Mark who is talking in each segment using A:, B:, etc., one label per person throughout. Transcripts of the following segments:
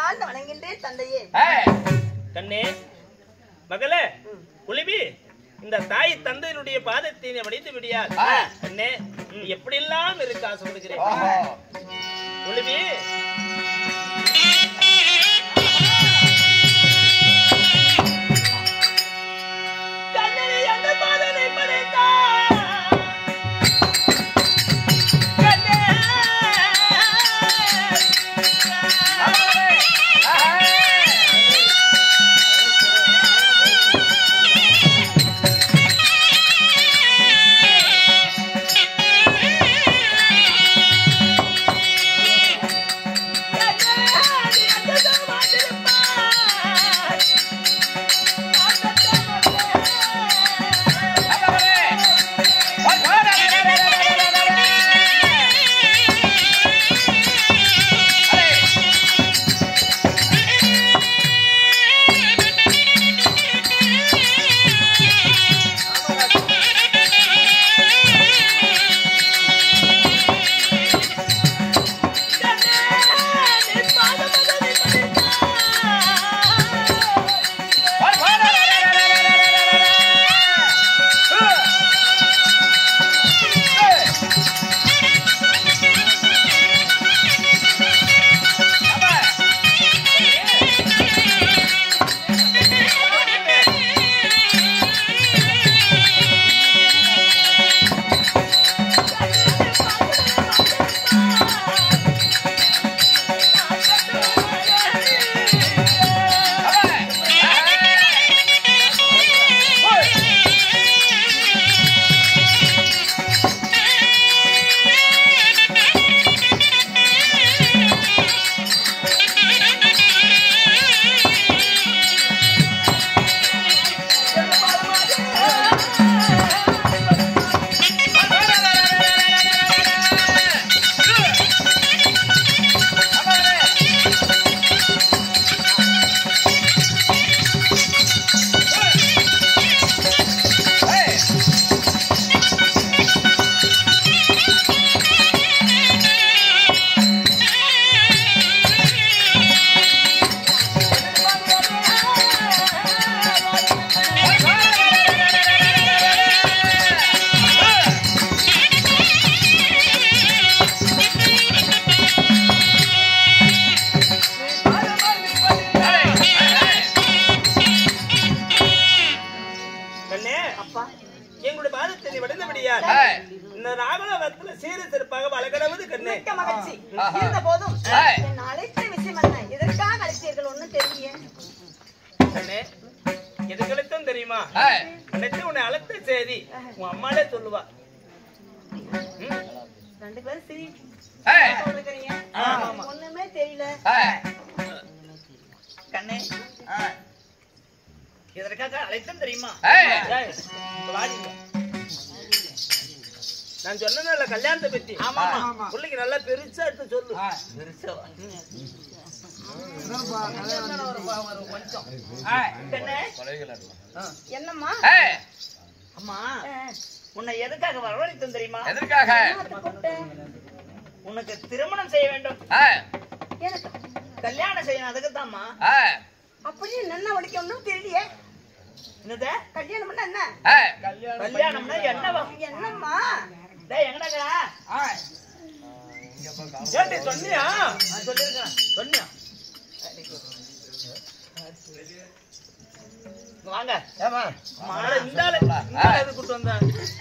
A: பணிந்தால் வணங்கின்றேன் தந்தையே.
B: கண்ணே மகளே குளிபி இந்த தாய் தந்தையினுடைய பாதத்தை வடித்து விடியார் கண்ணே எப்படி எல்லாம் இருக்க ஆசைப்படுகிறேன் குளிபி. எதுக்கெல்லாம் தெரியுமா உன்னை அழைத்த செய்தி உன் அம்மாலே சொல்லுவா.
A: ரெண்டு பேரும் சரி ஒண்ணுமே தெரியல
B: கண்ணே. எதற்காக அழைத்தம் தெரியுமா? நான் சொன்னேன்ல கல்யாணத்தை பத்தி. ஆமா பிள்ளைக்கு நல்லா பெருசா எடுத்து சொல்லு. பெருசா
A: என்னம்மா?
B: அம்மா உன்னை எதுக்காக வரவழைத்தோம் தெரியுமா?
C: எதற்காக?
B: உனக்கு திருமணம் செய்ய வேண்டும், கல்யாணம் செய்யணும். அதுக்குதாம்மா.
A: அப்படியே என்ன ஒழிக்கணும் தெரியலையே.
B: என்னது
A: கல்யாணம் பண்ண என்ன?
B: கல்யாணம்னா என்ன?
A: என்னம்மா?
B: டேய் எங்கடா? ஏண்டி சொன்னியா? சொல்லிருக்கேன். சொன்னியா? வாங்க. ஏமா மாட இந்தால இந்தால கூட்டி வந்தா.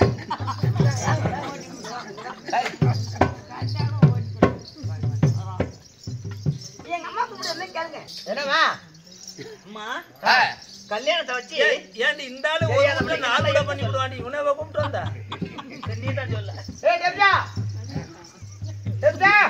A: எங்க அம்மா கூப்பிடுறத கேளுங்க.
B: என்னமா? அம்மா கல்யாணத்தை வச்சு ஏண்டி இந்தால ஒரு நாள் கூட பண்ணி விடுவாண்டி. இவனவே கூப்பிட்டு வந்தா. கண்டிப்பா சொல்ல. ஏய் டெப்டா டெப்டா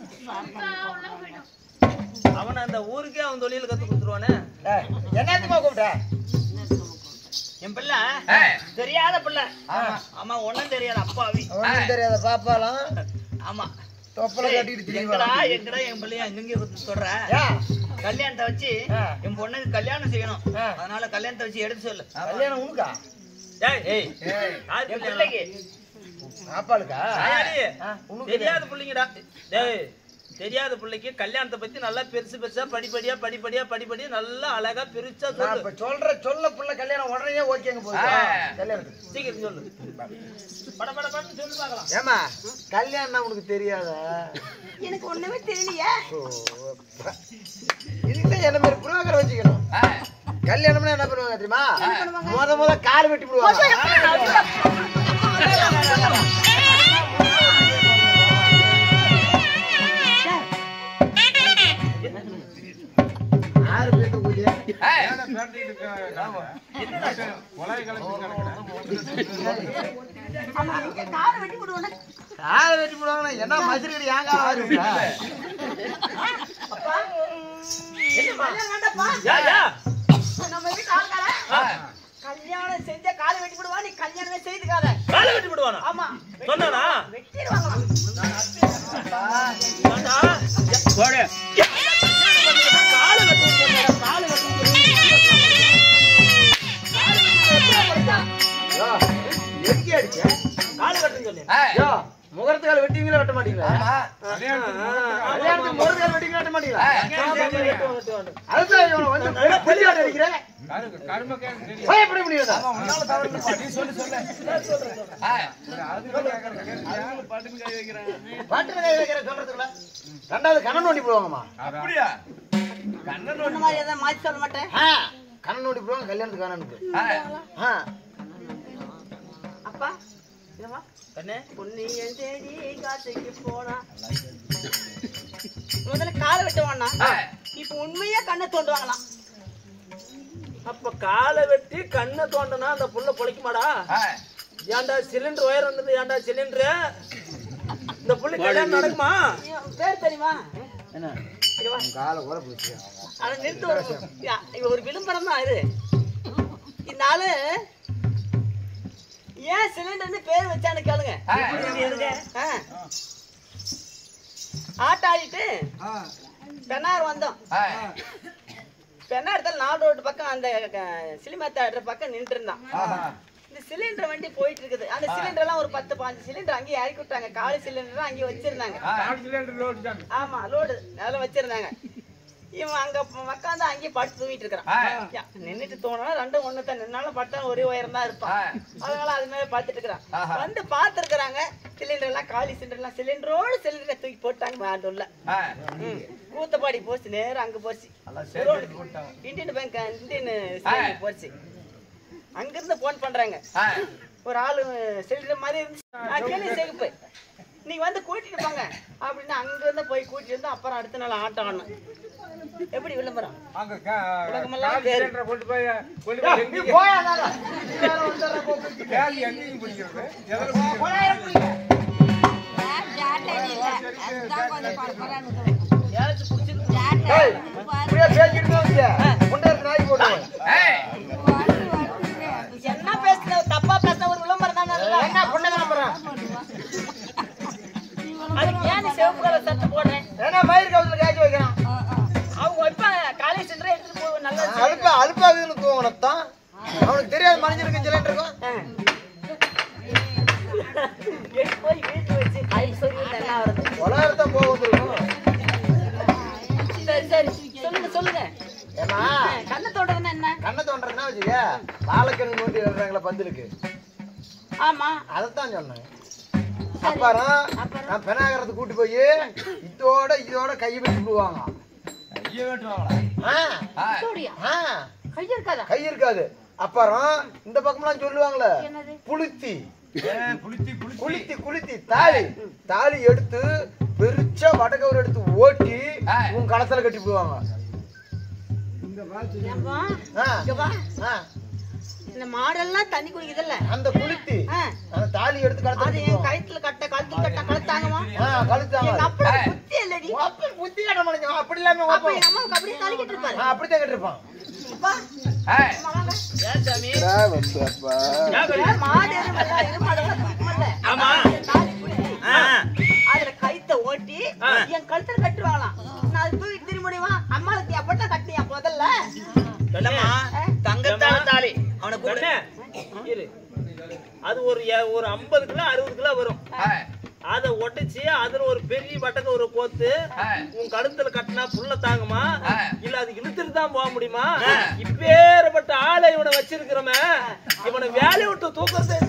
B: அவன் அந்த ஊருக்கே அவன் தொழில் கத்து கொடுத்துருவானே. என்னத்துமா கூப்பிட்ட? என் பிள்ளை தெரியாத பிள்ளை. ஆமா ஒண்ணும் தெரியாது. அப்பாவி ஒண்ணும் தெரியாத பாப்பாலாம். ஆமா தொப்பல கட்டிட்டு எங்கடா எங்கடா என் பிள்ளைய எங்க சொல்ற? கல்யாணத்தை வச்சு என் பொண்ணுக்கு கல்யாணம் செய்யணும். அதனால கல்யாணத்தை வச்சு எடுத்து சொல்லு. கல்யாணம் உனக்கா? ஏய் என் பிள்ளைக்கு. ஆப்பாளுக்கா? தெரியாத பிள்ளைங்கடா. டேய் தெரியாத பிள்ளைக்கு கல்யாணத்தை பத்தி நல்லா பெருசா படிப்படியா நல்லா அழகா பெருசா சொல்லு.
C: இப்ப சொல்ல புள்ள கல்யாணம் உடனே ஓகேங்க போகுது. கல்யாணத்துக்கு
B: சீக்கிரம் சொல்லு. படன்னு சொல்லு பார்க்கலாம்.
C: ஏமா கல்யாணம் உனக்கு தெரியாதா?
A: எனக்கு ஒண்ணுமே தெரியலையே.
C: இதுக்கு என்ன மாதிரி புரோக்கர் வச்சுக்கணும். கல்யாணம்னா என்ன பண்ணுவாங்க தெரியுமா? முத கால் வெட்டி விடுவாங்க. ஆறு பேருக்கு கூடிய
A: ஆமா, இங்க காரை வெட்டி விடுவானே.
C: காலை வெட்டி விடுவாங்கன்னா என்ன மதுரை ஏங்க ஆறுங்களா?
A: அப்பா, கல்யாணம் வேண்டாப்பா.
B: யா
A: நம்ம வீட்டு ஆள்காரன் கல்யாணம் செஞ்சா காலை வெட்டி விடுவா. நீ கல்யாணமே செய்துக்காத.
B: காலை வெட்டி விடுவானா?
A: ஆமா,
B: சொன்னானா?
A: வெட்டிடுவாங்களாம்.
B: போடு. காலை வெட்டி விடுவானா? காலை வெட்டி
C: எங்கே அடிச்ச?
B: காலை வெட்டுன்னு சொன்னேன்.
C: யோ, முகூர்த்தக்கால் வெட்டிங்களா வெட்ட மாட்டீங்களா? கல்யாணத்துக்கு முகூர்த்தக்கால் வெட்டிங்களா வெட்ட மாட்டீங்களா? அதுதான் இவனை வந்து வெளியாட அடிக்கிறேன். பயப்பட முடியாதா? பாட்டு கை வைக்கிற சொல்றதுக்குள்ள ரெண்டாவது கண்ணன் நோண்டி போடுவாங்கம்மா.
A: இந்த மாதிரி எதாவது மாத்தி சொல்ல மாட்டேன்.
C: கண்ணன் நோண்டி போடுவாங்க கல்யாணத்துக்கு கண்ணனுக்கு.
A: அப்பா, இதவா பொன்னியன் தேடி காட்டுக்கு போனா முதல்ல காலை வெட்டுவானா. இப்ப உண்மையா கண்ணை தோண்டுவாங்களாம்.
B: அப்ப காலை வெட்டி கண்ணை தோண்டனா அந்த புள்ள பொழைக்குமாடா? ஏன்டா சிலிண்டர் ஒயர் வந்தது? ஏன்டா சிலிண்டர்? இந்த புள்ள கல்யாணம் நடக்குமா?
A: பேர் தெரியுமா?
C: காலை கூட பிடிச்சி
A: அதை நிறுத்த ஒரு விளம்பரம் தான் இது. இந்த ஆளு ஏன் சிலிண்டர்னு பேர் வச்சான்னு கேளுங்க. ஆட்டாடிட்டு பெண்ணார் வந்தோம். பெண்ணாரத்தில் 4 ரோடு பக்கம் அந்த சிலிமா தேட்டர் பக்கம் நின்று இருந்தான். இந்த சிலிண்டர் வண்டி போயிட்டு இருக்குது. அந்த சிலிண்டர் எல்லாம் ஒரு 10-15 சிலிண்டர் அங்கேயே இறக்கி விட்டாங்க. காலி சிலிண்டர் அங்கேயே வச்சிருந்தாங்க. ஆமா, லோடு அதெல்லாம் வச்சிருந்தாங்க. இவன் அங்க உட்காந்து அங்கேயே படுத்து தூங்கிட்டு இருக்கிறான். நின்னுட்டு தோணுனா 2 ஒண்ணு தான். நின்னாலும் பட்டா ஒரே உயரம் தான் இருப்பான். அதனால அது மேல பாத்துட்டு இருக்கிறான். வந்து பாத்துருக்காங்க சிலிண்டர் எல்லாம் காலி சிலிண்டர் எல்லாம் சிலிண்டரோடு சிலிண்டரை தூக்கி போட்டாங்க. அது உள்ள கூத்தப்பாடி போச்சு. நேரம் அங்க போச்சு. இந்தியன் பேங்க் இந்தியன் போச்சு. அங்க இருந்து போன் பண்றாங்க. ஒரு ஆளு சிலிண்டர் மாதிரி இருந்துச்சு. செகுப்பு நீங்க வந்து கூட்டிட்டு போங்க அப்படின்னு அங்க இருந்து போய் கூட்டிட்டு வந்து அப்புறம் அடுத்த நாள் ஆட்டம் ஆடணும். எப்படி விளம்பரம் உலகமெல்லாம் என்ன பேசுன தப்பா பேசுன ஒரு விளம்பரம் தானே. அதுக்கு ஏன் சிவப்பு கலர் சட்டை போடுறேன்?
C: ஏன்னா மயிர் கவுத்துல கேட்க வைக்கிறான்.
A: அவங்க வைப்பாங்க காலேஜ் சென்டர் எடுத்துட்டு போய் நல்லா
C: அழுப்பாகுதுன்னு தூங்கணத்தான். அவனுக்கு தெரியாது மனிதனுக்கு சிலிண்டர் இருக்கும்.
A: எடுத்து போய் வீட்டு வச்சு கை சொல்லி நல்லா வருது.
C: உலகத்தான் போகும்.
A: சரி சரி சொல்லுங்க சொல்லுங்க.
C: ஏமா
A: கண்ணை தோட்டம்னா என்ன?
C: கண்ணை தோன்றதுன்னா வச்சுக்க பாலக்கணக்கு நோண்டி எழுறாங்களா பந்தலுக்கு.
A: ஆமா,
C: அதைத்தான் சொன்னேன். அப்புறம் நான் பெனாகரத்தை கூட்டி போய் இதோட கையை வெட்டி விடுவாங்க. கை இருக்காது. அப்புறம் இந்த பக்கம்லாம் சொல்லுவாங்களே புளுத்தி குளித்தி தாலி எடுத்து பெருச்சா வடகவர் எடுத்து ஓட்டி உன் களத்துல கட்டி போடுவாங்க.
A: இந்த மாடெல்லாம் தண்ணி குடிக்குதுல்ல
C: அந்த குளித்தி அந்த தாலி எடுத்து
A: கழுத்துல கழுத்தாங்கம்மா. புத்தி இல்லடி
C: புத்தி கட்ட முடியும். அப்படி இல்லாம
A: அப்படியே தலைக்கிட்டு இருப்பாரு.
C: அப்படித்தான் கட்டிருப்பான்.
A: அதுல கைத்த ஓட்டி என் கழுத்துல கட்டுவாங்களாம். நான் அது தூக்கி திரும்ப முடியுமா? அம்மாளுக்கு எப்படிதான் கட்டியா முதல்ல
B: தங்கத்தால தாலி அவனை கூப்பிடு. அது ஒரு 50 கிலோ 60 கிலோ வரும். அத ஒட்டிச்சு அதுல ஒரு பெரிய வட்டக்க ஒரு கோத்து உன் கழுத்துல கட்டினா புள்ள தாங்குமா இல்ல அது இழுத்துட்டு தான் போக முடியுமா? இப்பேற்பட்ட ஆளை இவனை வச்சிருக்கிறோமே இவனை வேலையை விட்டு தூக்கத்தை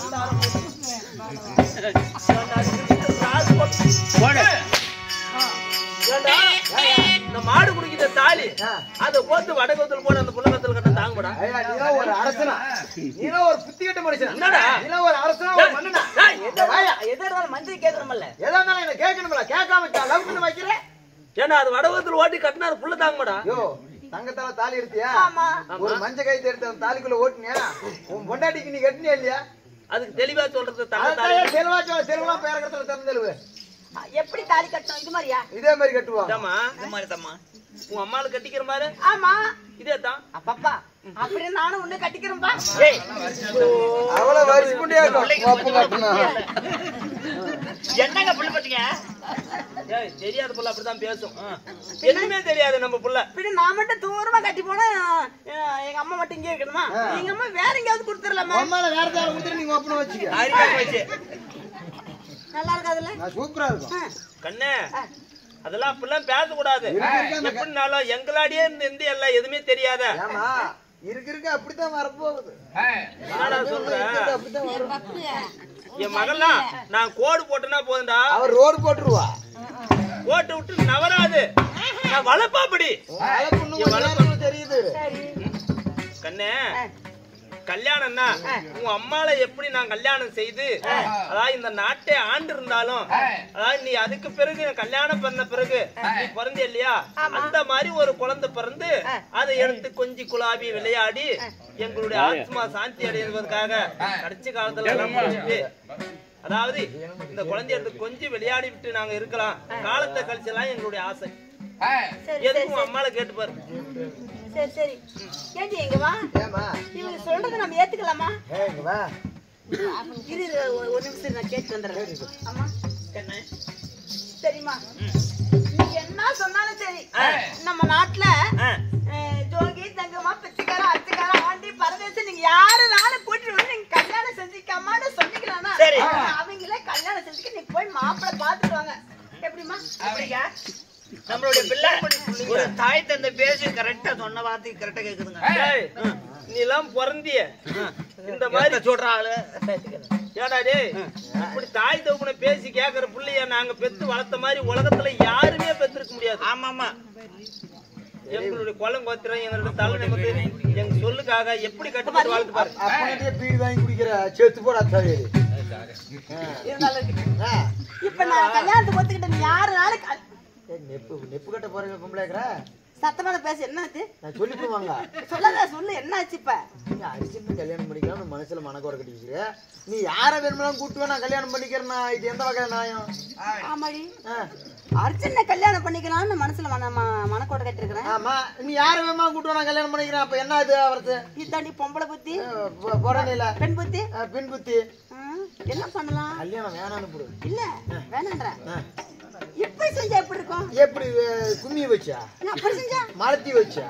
B: இந்த மாடு குடிக்கிற தாலி அத போட்டு வடகத்துல போட அந்த புள்ளகத்துல கட்ட தாங்கடா.
C: நீ ஒரு அரசனா, நீ ஒரு புத்திகட்ட மனுஷன். என்னடா நீ ஒரு அரசனா ஒரு மன்னனா?
A: எதனால மந்திரி கேக்குறமல்ல?
C: எதனால என்ன கேட்கணும்ல? கேட்காம லவ் பண்ணி வைக்கிற.
B: ஏன்னா அது வடகத்துல ஓட்டி கட்டினா அது புள்ள தாங்கடா.
C: யோ தங்கத்தால தாலி எடுத்தியா?
A: ஆமா.
C: ஒரு மஞ்ச கைத்து எடுத்து அந்த தாலிக்குள்ள ஓட்டுனியா? உன் பொண்டாட்டிக்கு நீ கட்டினியா இல்லையா?
B: அதுக்கு தெளிவா சொல்றது தங்க தாலி.
C: செல்வா செல்வா பேரகத்துல தந்தல்வு.
A: எப்படி தாலி கட்டணும்? இது மாதிரியா?
C: இதே மாதிரி கட்டுவாங்க.
B: தம்மா இந்த மாதிரி தம்மா உன் அம்மால கட்டிக்கிற மாதிரி.
A: ஆமா
B: இதே தான்
A: அப்பப்பா அப்படியே நானும் ஒண்ணு கட்டிக்கிறேன்பா.
B: ஏய்
C: அவள வரிசை கொண்டே அப்ப கட்டணும்.
B: என்னங்க புள்ள பத்திங்க? ஏய் தெரியாத புள்ள அப்படிதான் பேசும். எதுவுமே தெரியாது நம்ம புள்ள.
A: பின்ன நான் மட்டும் தூரமா கட்டி போனா எங்க அம்மா மட்டும் இங்கே இருக்கணுமா? எங்க அம்மா வேற எங்கயாவது கொடுத்துடலாமா?
C: அம்மால வேற தால கொடுத்து நீங்க ஓபன் வச்சுக்க.
B: ஆரிக்காக வச்சு
A: நல்லா இருக்காதுல்ல?
C: நான் சூப்பரா இருக்கும்.
B: கண்ணே அதெல்லாம் அப்படிலாம் பேச கூடாது. எப்படினாலும் எங்களாடியே இருந்து எல்லாம் எதுவுமே தெரியாத.
C: ஏமா இருக்க அப்படித்தான் வரப்போகுது.
B: என்னடா சொல்ற?
C: அப்படித்தான் வரும்.
B: என் மகள்லாம் நான் கோடு போட்டேன்னா போதுண்டா.
C: அவர் ரோடு போட்டுருவா.
B: போட்டு விட்டு நவராது. நான் வளர்ப்பாப்படி
C: தெரியுது.
B: கண்ணே கல்யாணம்னா உன் அம்மால எப்படி நான் கல்யாணம் செய்து அதாவது இந்த நாட்டை ஆண்டு இருந்தாலும் அதாவது நீ அதுக்கு பிறகு கல்யாணம் பண்ண பிறகு நீ பிறந்த இல்லையா அந்த மாதிரி ஒரு குழந்தை பிறந்து அதை எடுத்து கொஞ்சி குழாவி விளையாடி எங்களுடைய ஆத்மா சாந்தி அடைவதற்காக கடைசி காலத்துல அதாவது இந்த குழந்தைய எடுத்து கொஞ்சம் விளையாடி விட்டு நாங்க இருக்கலாம் காலத்தை கழிச்சலாம் எங்களுடைய ஆசை. எதுவும் அம்மால கேட்டு பாரு.
A: சரி சரி கேட்டி எங்க வா. இவங்க சொல்றதை நம்ம ஏத்துக்கலாமா? இரு ஒரு நிமிஷம் நான் கேட்டு வந்துடுறேன். ஆமா சரிம்மா நீ என்ன சொன்னாலும் சரி நம்ம நாட்டுல ஜோகி தங்கம்மா பிச்சைக்காரா அச்சுக்காரா ஆண்டி பரதேசம் நீங்க யாருனாலும் கூட்டிட்டு வந்து நீங்க கல்யாணம் செஞ்சுக்காமான்னு சொன்னீங்களா? அவங்களே கல்யாணம் செஞ்சுக்க நீ போய் மாப்பிள்ளை பாத்துட்டு வாங்க. எப்படிமா?
B: நம்மளுடைய பிள்ளை ஒரு தாய் தந்தை பேசி கரெக்டா சொன்ன வார்த்தை கரெக்டா கேக்குதுங்க. நீ எல்லாம் பிறந்திய இந்த மாதிரி சொல்றாள். ஏடா டேய் இப்படி தாய் தகப்பனை பேசி கேக்குற பிள்ளைய நாங்க பெத்து வளர்த்த மாதிரி உலகத்துல யாருமே பெத்திருக்க முடியாது. ஆமாமா எங்களுடைய குளம் கோத்திரம் எங்களுடைய தலை நிமித்து எங்க சொல்லுக்காக எப்படி கட்டுப்பாடு வளர்த்து பாரு.
C: அப்ப பீடி வாங்கி குடிக்கிற செத்து போற அத்தாவே.
A: இப்ப நான் கல்யாணத்துக்கு ஒத்துக்கிட்டேன். யாருனாலும்
C: நெப்பு கட்ட போறீங்க பொம்பளைக்கிற
A: சத்தமான பேச என்னாச்சு?
C: நான் சொல்லி போவாங்க.
A: சொல்லாத சொல்லு என்னாச்சு? இப்ப
C: நீ அரிசின்னு கல்யாணம் பண்ணிக்கலாம் மனசுல மனக்கோர கட்டி வச்சுக்கிற. நீ யார வேணும்னாலும் கூட்டு நான் கல்யாணம் பண்ணிக்கிறேன்னா இது எந்த வகை நியாயம்?
A: ஆமாடி அர்ஜுன கல்யாணம் பண்ணிக்கலாம்னு மனசுல மனக்கோட்டை கட்டிருக்கிறேன்.
C: ஆமா நீ யார வேணுமா கூட்டு நான் கல்யாணம் பண்ணிக்கிறேன். அப்ப என்ன இது அவரது?
A: இதாண்டி பொம்பளை புத்தி
C: போறனில
A: பெண் புத்தி.
C: பெண் புத்தி
A: என்ன பண்ணலாம்?
C: கல்யாணம் வேணான்னு போடு.
A: இல்ல வேணான்ற இப்படி செஞ்சா எப்படி இருக்கும்?
C: எப்படி கும்மி வச்சா
A: அப்படி செஞ்சா
C: மலத்தி வச்சா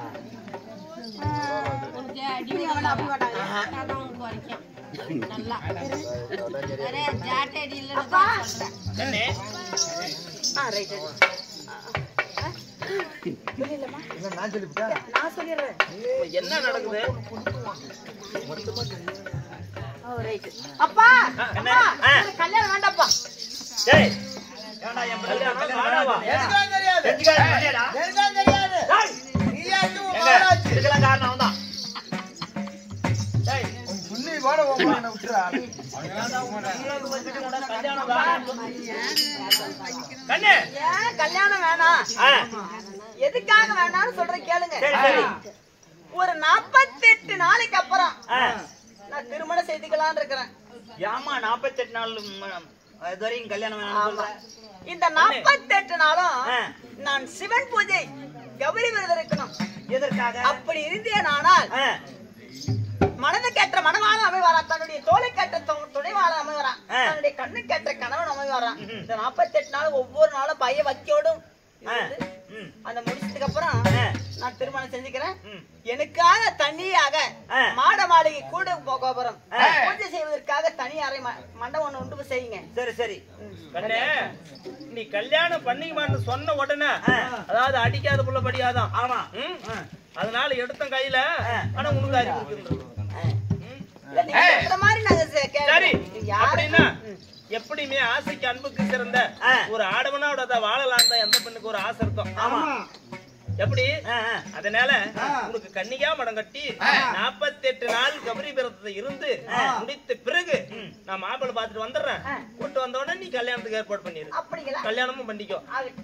C: நான் சொல்லிவிட்டேன்.
A: நான் சொல்லிடுறேன்
B: என்ன நடக்குது.
A: அப்பா கல்யாணம் வேண்டாப்பா. கல்யாணம் வேணாம். எதுக்காக வேணாம்னு சொல்ற கேளுங்க. ஒரு 48 நாளைக்கு அப்புறம் நான் திருமணம் செய்துக்கலான்னு இருக்கிறேன்.
B: ஏமா 48 நாள் இதுவரையும் கல்யாணம் வேணாம்?
A: இந்த 48 நாளும் நான் சிவன் பூஜை கௌரி விரதம் இருக்கணும்.
B: எதற்காக?
A: அப்படி இருந்தேன் ஆனால் மனதுக்கேற்ற மனவாளன் அமைவாரான், தன்னுடைய தோளுக்கேற்ற துணைவாளன் அமைவாரான், தன்னுடைய கண்ணுக்கேற்ற கணவன் அமைவாரான். இந்த 48 நாள் ஒவ்வொரு நாளும் பைய வக்கியோடும் அந்த முடிச்சதுக்கு அப்புறம் நான் திருமணம் செஞ்சுக்கிறேன். எனக்காக தனியாக மாட மாளிகை கூட கோபுரம் பூஜை செய்வதற்காக தனி அறை மண்டபம் ஒண்ணு உண்டு செய்யுங்க.
B: சரி சரி கண்ணே, நீ கல்யாணம் பண்ணிக்கமான்னு சொன்ன உடனே அதாவது அடிக்காத புள்ள படியாதான். ஆமா, அதனால எடுத்த கையில ஆனா உனக்கு அறிவு சரி. அப்படின்னா எப்படியுமே ஆசைக்கு அன்புக்கு சிறந்த ஒரு ஆடவனோட வாழலாம் தான் எந்த பெண்ணுக்கு ஒரு ஆசை இருக்கும். ஆமா, எப்படி? அதனால உனக்கு கன்னிகா மடம் கட்டி 48 நாள் கபரி விரதத்தை இருந்து முடித்த பிறகு நான் மாப்பிள்ளை பாத்துட்டு வந்துடுறேன். கூட்டு வந்த உடனே நீ கல்யாணத்துக்கு ஏற்பாடு பண்ணிரு. கல்யாணமும் பண்ணிக்கோ.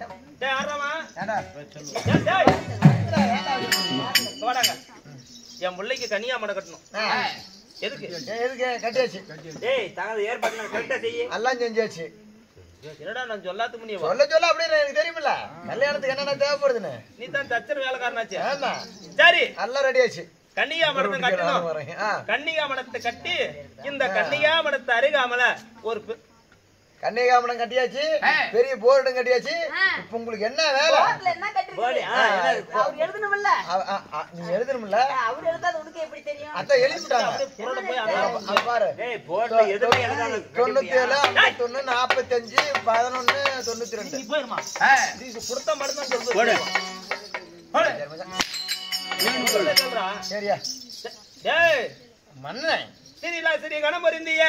B: வாடாங்க, என் பிள்ளைக்கு கன்னிகா மடம் கட்டணும். எதுக்கு
C: கட்டியாச்சு?
B: டேய் தனது ஏற்பாடு கரெக்டா செய்ய
C: எல்லாம் செஞ்சாச்சு.
B: என்னடா நான் சொல்லாத முடியும்
C: சொல்ல அப்படின்னு எனக்கு தெரியுமில்ல கல்யாணத்துக்கு என்னென்ன தேவைப்படுதுன்னு.
B: நீ தான் தச்சர் வேலைக்காரனாச்சு.
C: ஆமா
B: சரி,
C: எல்லாம் ரெடி ஆச்சு.
B: கன்னிகா மடத்தை கட்டணும். கன்னிகா மடத்தை கட்டி இந்த கன்னிகா மடத்தை அருகாமல ஒரு
C: கன்னிகாமடம் கட்டியாச்சு, பெரிய போர்டும் கட்டியாச்சு. இப்ப உங்களுக்கு என்ன வேலை?
A: எழுதணும்ல,
C: நீங்க எழுதணும்ல.
A: அவர் எழுதாது உனக்கு எப்படி தெரியும்?
C: அதான் எழுதிட்டாங்க பாரு. 97 51 45 11 92
B: போயிருமா? கொடுத்த மடம்
C: சரியா? மன்னன்
B: சரிங்களா? சரி கணம் இருந்தீங்க.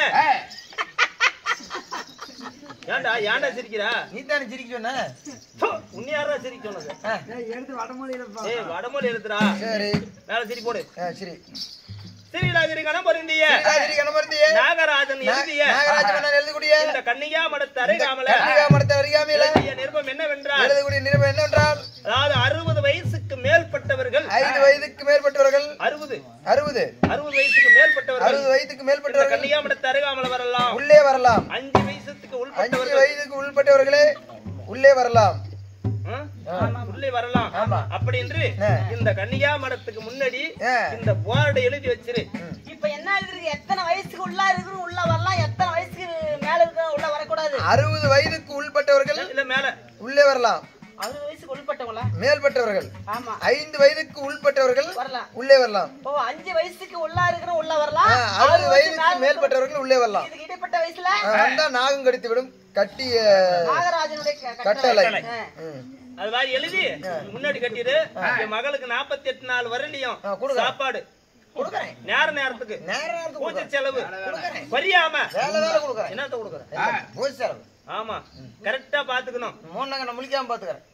B: ஏண்டா ஏண்டா சிரிக்கிறா?
C: நீ தானே சிரிக்க சொன்ன.
B: உன்னை யாரா சிரிக்க சொன்னது? வடமொழி எழுதுறா. சரி மேல சிரி போடு.
C: சரி
B: ஸ்ரீலாகிரி கணபருந்திய நாகராஜன் எழுதிய இந்த கன்னிகா மடத்து அருகாமையில நிருபம் என்னவென்றால் அதாவது 60 வயசுக்கு மேற்பட்டவர்கள்
C: 5 வயதுக்கு மேற்பட்டவர்கள்
B: 60
C: வயசுக்கு மேற்பட்டவர்கள்
B: கன்னிகா மடத்து அருகாமையில வரலாம்,
C: உள்ளே வரலாம்.
B: 5 வயதுக்கு
C: உள்பட்டவர்களே உள்ளே வரலாம்,
B: உள்ளே வரலாம். அப்படி என்று இந்த கன்னிகா மடத்துக்கு முன்னாடி இந்த போர்டை எழுதி வச்சிரு.
A: இப்ப என்ன எழுதிருக்கு? எத்தனை வயசுக்கு உள்ள இருக்கு உள்ள வரலாம், எத்தனை வயசுக்கு மேல இருக்கு உள்ள வரக்கூடாது.
C: 60 வயதுக்கு உள்பட்டவர்கள்
B: இல்ல மேல
C: உள்ளே வரலாம்.
A: 60 வயசுக்கு உள்பட்டவங்களா?
C: மேல்பட்டவர்கள்.
A: ஆமா.
C: 5 வயதுக்கு உள்பட்டவர்கள் வரலாம், உள்ளே வரலாம்.
A: ஓ 5 வயசுக்கு உள்ள இருக்கிற உள்ள வரலாம்.
C: 60 வயதுக்கு மேல்பட்டவர்கள் உள்ளே வரலாம்.
A: இதுக்கு இடைப்பட்ட வயசுல
C: அந்த நாகம் கடித்து விடும் கட்டிய
A: நாகராஜனுடைய
C: கட்டளை.
B: அது மாதிரி எழுதி முன்னாடி கட்டிடு. என் மகளுக்கு 48 நாள் வரலையும் சாப்பாடு நேரத்துக்கு பூஜை செலவு பரியாம என்னத்த கொடுக்குறேன்?
C: பூஜை செலவு.
B: ஆமா, கரெக்டா பாத்துக்கணும்.
C: நான் முழிக்காம பாத்துக்கிறேன்.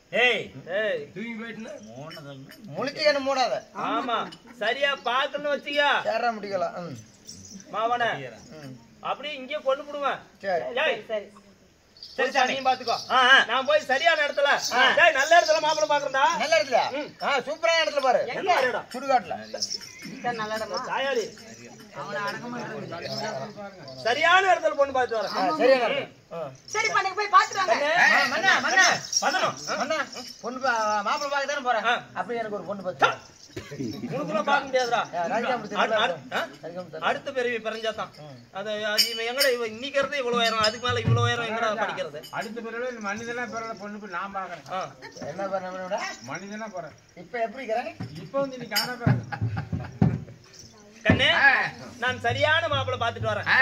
C: முழிக்க மூடாத.
B: ஆமா, சரியா பாக்கணும் வச்சுக்கா.
C: சேர முடிக்கலாம்
B: மாவன அப்படியே இங்கே கொண்டு போடுவேன்.
A: சரி
B: சரி சார், நீ பாத்துக்கோ. நான் போய் சரியான இடத்துல நல்ல இடத்துல மாப்பிள்ளை பாக்குறேன்டா.
C: நல்ல இடத்துல சூப்பரான இடத்துல பாரு. சுடுகாட்டுல
A: நல்ல இடமா?
B: சாயாலி சரியான இடத்துல பொண்ணு பாத்து வரேன்.
A: சரி பண்ணி போய் பாத்துறாங்க.
C: பொண்ணு மாப்பிள்ளை பாக்க தானே போறேன். அப்ப எனக்கு ஒரு பொண்ணு பாத்து
B: உனக்குள்ள பாக்க முடியாதுடா. அடுத்த பிறவி பிறஞ்சாதான் அது எங்கட இன்னைக்கு இருந்து இவ்வளவு உயரம், அதுக்கு மேல இவ்வளவு உயரம் எங்கடா படிக்கிறது?
D: அடுத்த பிறகு மனிதனா பிறந்த பொண்ணுக்கு நான் பாக்குறேன்.
C: என்ன பண்ண
D: மனிதனா போறேன்.
C: இப்ப எப்படி இருக்கிறேன்?
D: இப்ப வந்து நீ காண போறேன்.
B: கண்ணே, நான் சரியான மாப்பிள்ளை பாத்துட்டு வரேன்.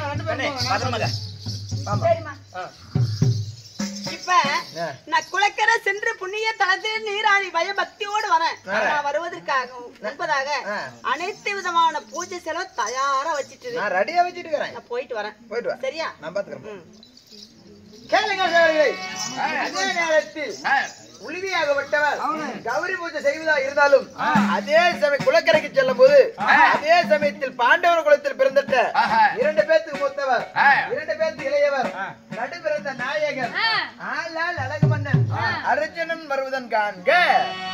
A: சரிம்மா. இப்ப நான் குளக்கரை சென்று புண்ணிய தலத்தில் நீராடி பயபக்தியோடு வரேன். நான் வருவதற்காக முன்பதாக அனைத்து விதமான பூஜை செலவு தயாரா வச்சிட்டு
C: நான் ரெடியா வச்சிட்டு இருக்கேன்.
A: நான் போயிட்டு வரேன்.
C: போயிட்டு வா.
A: சரியா?
C: நான் பாத்துக்கிறேன். கேளுங்க சேவர்களே, அதே நேரத்தில் உளிவியாகப்பட்டவர் கௌரி பூஜை செய்வதா இருந்தாலும் அதே சமயம் குளக்கரைக்கு செல்லும் போது அதே சமயத்தில் பாண்டவர் குலத்தில் பிறந்திட்ட 2 பேத்துக்கு மூத்தவர் 2 பேத்துக்கு இளையவர் நடு பிறந்த நாயகர் ஆளால் அழகு மன்னன் அர்ஜுனன் வருவதன் காண்க.